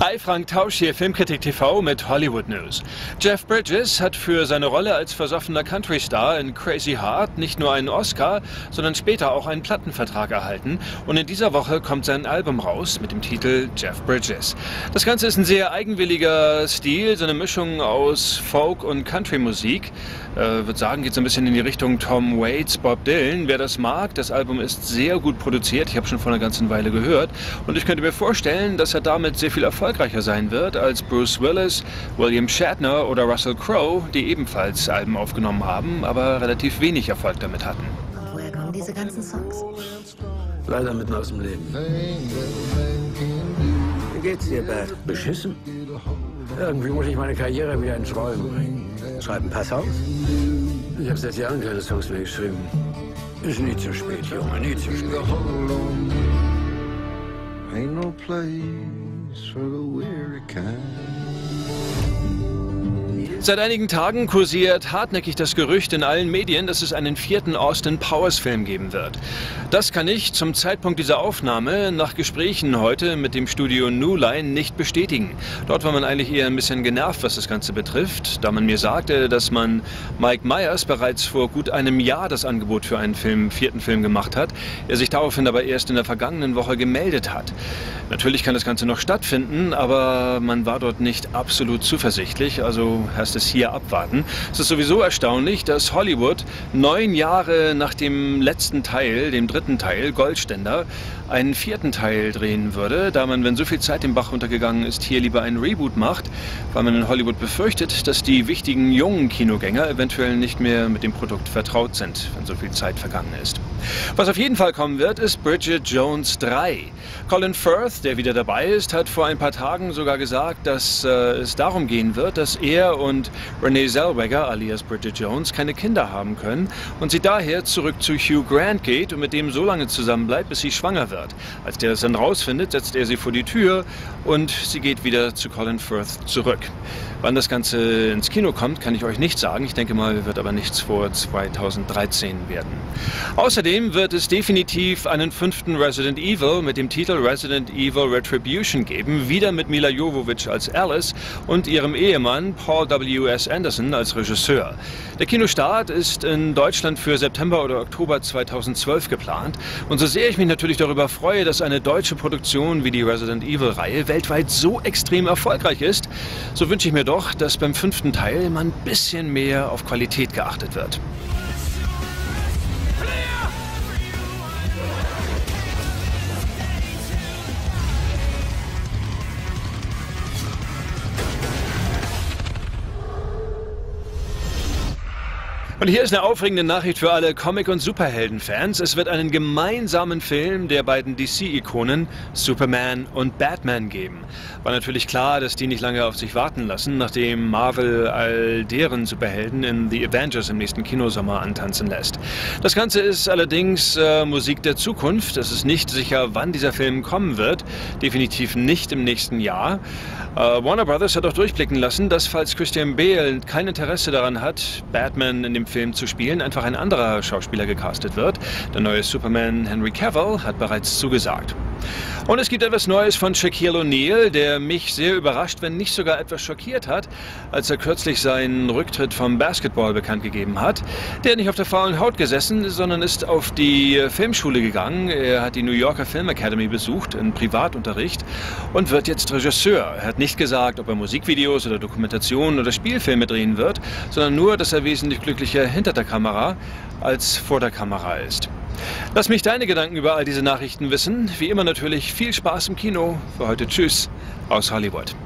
Hi, Frank Tausch hier, Filmkritik TV mit Hollywood News. Jeff Bridges hat für seine Rolle als versoffener Country-Star in Crazy Heart nicht nur einen Oscar, sondern später auch einen Plattenvertrag erhalten. Und in dieser Woche kommt sein Album raus mit dem Titel Jeff Bridges. Das Ganze ist ein sehr eigenwilliger Stil, so eine Mischung aus Folk- und Country-Musik. Würde sagen, geht so ein bisschen in die Richtung Tom Waits, Bob Dylan. Wer das mag, das Album ist sehr gut produziert. Ich habe schon vor einer ganzen Weile gehört. Und ich könnte mir vorstellen, dass er damit sehr viel erfolgreicher sein wird als Bruce Willis, William Shatner oder Russell Crowe, die ebenfalls Alben aufgenommen haben, aber relativ wenig Erfolg damit hatten. Woher kommen diese ganzen Songs? Leider mitten aus dem Leben. Wie geht's dir, Bert? Beschissen? Irgendwie muss ich meine Karriere wieder ins Rollen bringen. Schreib ein paar Songs? Ich habe seit Jahren keine Songs mehr geschrieben. Ist nie zu spät, Junge, nie zu spät. Ain't no place for the weary kind. Seit einigen Tagen kursiert hartnäckig das Gerücht in allen Medien, dass es einen 4. Austin Powers Film geben wird. Das kann ich zum Zeitpunkt dieser Aufnahme nach Gesprächen heute mit dem Studio New Line nicht bestätigen. Dort war man eigentlich eher ein bisschen genervt, was das Ganze betrifft, da man mir sagte, dass man Mike Myers bereits vor gut einem Jahr das Angebot für einen 4. Film gemacht hat, er sich daraufhin aber erst in der vergangenen Woche gemeldet hat. Natürlich kann das Ganze noch stattfinden, aber man war dort nicht absolut zuversichtlich, also heißt es hier abwarten. Es ist sowieso erstaunlich, dass Hollywood 9 Jahre nach dem letzten Teil, dem 3. Teil, Goldständer, einen 4. Teil drehen würde, da man, wenn so viel Zeit den Bach runtergegangen ist, hier lieber einen Reboot macht, weil man in Hollywood befürchtet, dass die wichtigen jungen Kinogänger eventuell nicht mehr mit dem Produkt vertraut sind, wenn so viel Zeit vergangen ist. Was auf jeden Fall kommen wird, ist Bridget Jones 3. Colin Firth, der wieder dabei ist, hat vor ein paar Tagen sogar gesagt, dass es darum gehen wird, dass er und Renee Zellweger alias Bridget Jones keine Kinder haben können und sie daher zurück zu Hugh Grant geht und mit dem so lange zusammen bleibt, bis sie schwanger wird. Als der das dann rausfindet, setzt er sie vor die Tür und sie geht wieder zu Colin Firth zurück. Wann das Ganze ins Kino kommt, kann ich euch nicht sagen. Ich denke mal, wird aber nichts vor 2013 werden. Außerdem wird es definitiv einen 5. Resident Evil mit dem Titel Resident Evil Retribution geben, wieder mit Mila Jovovich als Alice und ihrem Ehemann Paul W.S. Anderson als Regisseur. Der Kinostart ist in Deutschland für September oder Oktober 2012 geplant. Und so sehr ich mich natürlich darüber freue, dass eine deutsche Produktion wie die Resident Evil-Reihe weltweit so extrem erfolgreich ist, so wünsche ich mir doch, dass beim 5. Teil mal ein bisschen mehr auf Qualität geachtet wird. Und hier ist eine aufregende Nachricht für alle Comic- und Superhelden-Fans. Es wird einen gemeinsamen Film der beiden DC-Ikonen Superman und Batman geben. War natürlich klar, dass die nicht lange auf sich warten lassen, nachdem Marvel all deren Superhelden in The Avengers im nächsten Kinosommer antanzen lässt. Das Ganze ist allerdings Musik der Zukunft. Es ist nicht sicher, wann dieser Film kommen wird. Definitiv nicht im nächsten Jahr. Warner Brothers hat auch durchblicken lassen, dass falls Christian Bale kein Interesse daran hat, Batman in dem Film zu spielen, einfach ein anderer Schauspieler gecastet wird. Der neue Superman Henry Cavill hat bereits zugesagt. Und es gibt etwas Neues von Shaquille O'Neal, der mich sehr überrascht, wenn nicht sogar etwas schockiert hat, als er kürzlich seinen Rücktritt vom Basketball bekannt gegeben hat. Der hat nicht auf der faulen Haut gesessen, sondern ist auf die Filmschule gegangen. Er hat die New Yorker Film Academy besucht, in Privatunterricht, und wird jetzt Regisseur. Er hat nicht gesagt, ob er Musikvideos oder Dokumentationen oder Spielfilme drehen wird, sondern nur, dass er wesentlich glücklicher hinter der Kamera als vor der Kamera ist. Lass mich deine Gedanken über all diese Nachrichten wissen. Wie immer natürlich viel Spaß im Kino. Für heute tschüss aus Hollywood.